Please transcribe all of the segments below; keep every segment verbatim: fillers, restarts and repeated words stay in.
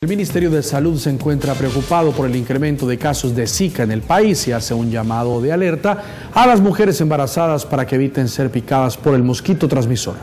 El Ministerio de Salud se encuentra preocupado por el incremento de casos de Zika en el país y hace un llamado de alerta a las mujeres embarazadas para que eviten ser picadas por el mosquito transmisor.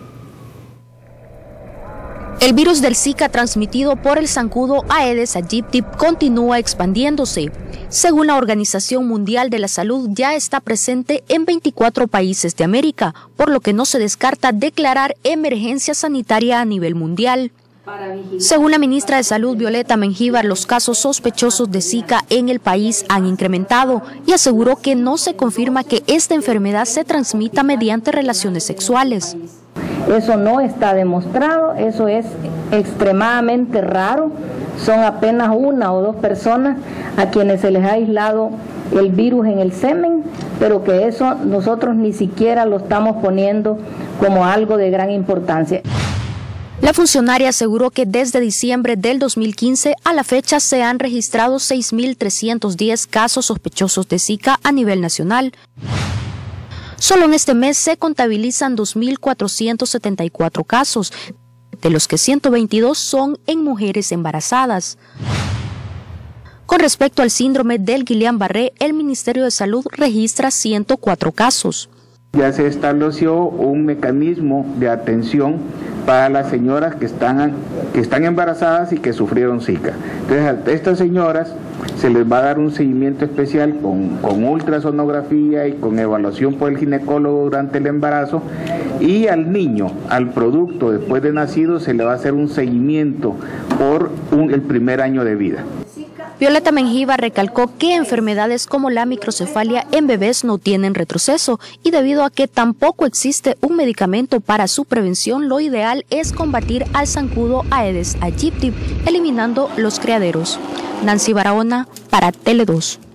El virus del Zika transmitido por el zancudo Aedes aegypti continúa expandiéndose. Según la Organización Mundial de la Salud, ya está presente en veinticuatro países de América, por lo que no se descarta declarar emergencia sanitaria a nivel mundial. Según la ministra de Salud, Violeta Mengíbar, los casos sospechosos de Zika en el país han incrementado y aseguró que no se confirma que esta enfermedad se transmita mediante relaciones sexuales. Eso no está demostrado, eso es extremadamente raro. Son apenas una o dos personas a quienes se les ha aislado el virus en el semen, pero que eso nosotros ni siquiera lo estamos poniendo como algo de gran importancia. La funcionaria aseguró que desde diciembre del dos mil quince a la fecha se han registrado seis mil trescientos diez casos sospechosos de Zika a nivel nacional. Solo en este mes se contabilizan dos mil cuatrocientos setenta y cuatro casos, de los que ciento veintidós son en mujeres embarazadas. Con respecto al síndrome del Guillain-Barré, el Ministerio de Salud registra ciento cuatro casos. Ya se estableció un mecanismo de atención para las señoras que están, que están embarazadas y que sufrieron Zika. Entonces, a estas señoras se les va a dar un seguimiento especial con, con ultrasonografía y con evaluación por el ginecólogo durante el embarazo, y al niño, al producto después de nacido, se le va a hacer un seguimiento por un, el primer año de vida. Violeta Mengíbar recalcó que enfermedades como la microcefalia en bebés no tienen retroceso y debido a que tampoco existe un medicamento para su prevención, lo ideal es combatir al zancudo Aedes aegypti eliminando los criaderos. Nancy Barahona para Tele dos.